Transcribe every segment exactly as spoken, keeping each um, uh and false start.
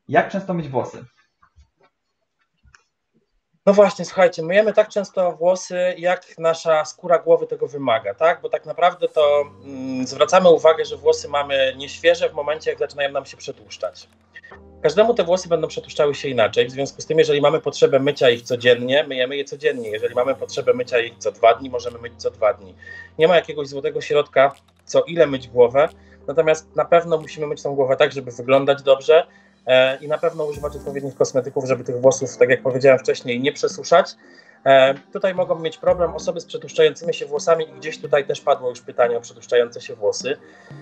Jak często myć włosy? No właśnie, słuchajcie, myjemy tak często włosy, jak nasza skóra głowy tego wymaga, tak? Bo tak naprawdę to mm, zwracamy uwagę, że włosy mamy nieświeże w momencie, jak zaczynają nam się przetłuszczać. Każdemu te włosy będą przetłuszczały się inaczej, w związku z tym, jeżeli mamy potrzebę mycia ich codziennie, myjemy je codziennie. Jeżeli mamy potrzebę mycia ich co dwa dni, możemy myć co dwa dni. Nie ma jakiegoś złotego środka, co ile myć głowę, natomiast na pewno musimy myć tą głowę tak, żeby wyglądać dobrze e, i na pewno używać odpowiednich kosmetyków, żeby tych włosów, tak jak powiedziałem wcześniej, nie przesuszać. E, tutaj mogą mieć problem osoby z przetłuszczającymi się włosami i gdzieś tutaj też padło już pytanie o przetłuszczające się włosy.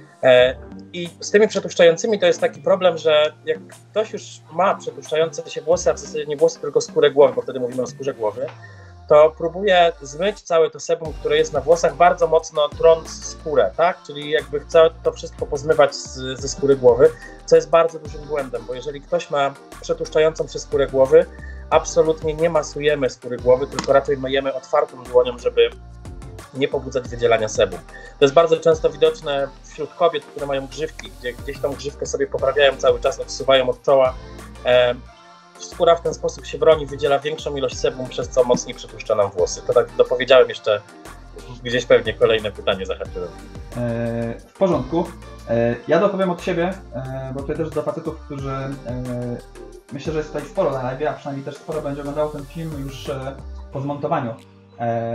E, I z tymi przetłuszczającymi to jest taki problem, że jak ktoś już ma przetłuszczające się włosy, a w zasadzie nie włosy, tylko skórę głowy, bo wtedy mówimy o skórze głowy, to próbuje zmyć całe to sebum, które jest na włosach, bardzo mocno trąc skórę, tak? Czyli jakby chce to wszystko pozmywać z, ze skóry głowy, co jest bardzo dużym błędem, bo jeżeli ktoś ma przetłuszczającą się skórę głowy, absolutnie nie masujemy skóry głowy, tylko raczej myjemy otwartą dłonią, żeby nie pobudzać wydzielania sebum. To jest bardzo często widoczne wśród kobiet, które mają grzywki, gdzie gdzieś tą grzywkę sobie poprawiają cały czas, odsuwają od czoła. E, skóra w ten sposób się broni, wydziela większą ilość sebum, przez co mocniej przetłuszcza nam włosy. To tak dopowiedziałem jeszcze, gdzieś pewnie kolejne pytanie zahaczyłem. E, w porządku. E, ja dopowiem od siebie, e, bo tutaj też do facetów, którzy e, myślę, że jest tutaj sporo na live, a przynajmniej też sporo będzie oglądało ten film już e, po zmontowaniu. E,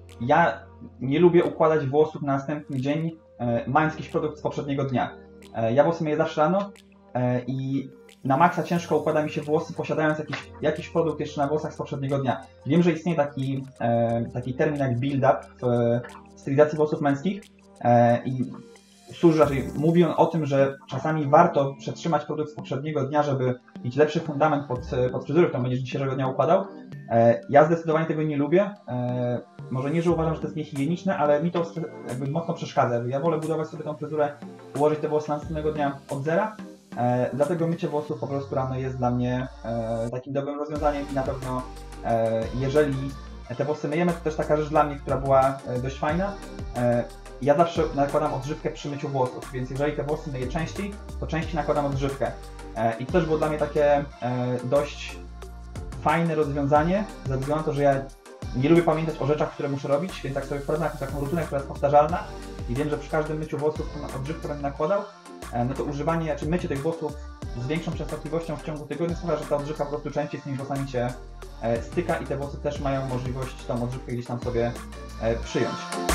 ja nie lubię układać włosów na następny dzień, e, mając jakiś produkt z poprzedniego dnia. E, ja włosy myję zawsze rano e, i na maksa ciężko układa mi się włosy, posiadając jakiś, jakiś produkt jeszcze na włosach z poprzedniego dnia. Wiem, że istnieje taki, e, taki termin jak build-up w e, stylizacji włosów męskich e, i służy, raczej mówi on o tym, że czasami warto przetrzymać produkt z poprzedniego dnia, żeby mieć lepszy fundament pod, pod fryzurę, którą będziesz dzisiejszego dnia układał. E, ja zdecydowanie tego nie lubię. E, może nie, że uważam, że to jest niehigieniczne, ale mi to jakby mocno przeszkadza. Ja wolę budować sobie tą fryzurę, ułożyć te włosy następnego dnia od zera. E, dlatego mycie włosów po prostu rano jest dla mnie e, takim dobrym rozwiązaniem i na pewno e, jeżeli te włosy myjemy, to też taka rzecz dla mnie, która była e, dość fajna. E, ja zawsze nakładam odżywkę przy myciu włosów, więc jeżeli te włosy myję częściej, to częściej nakładam odżywkę. E, I to też było dla mnie takie e, dość fajne rozwiązanie, ze względu na to, że ja nie lubię pamiętać o rzeczach, które muszę robić, więc jak sobie wprowadzam taką rutynę, która jest powtarzalna i wiem, że przy każdym myciu włosów tą odżywkę będę nakładał, no to używanie, czy mycie tych włosów z większą częstotliwością w ciągu tygodnia sprawia, że ta odżywka po prostu częściej z tymi włosami się styka i te włosy też mają możliwość tą odżywkę gdzieś tam sobie przyjąć.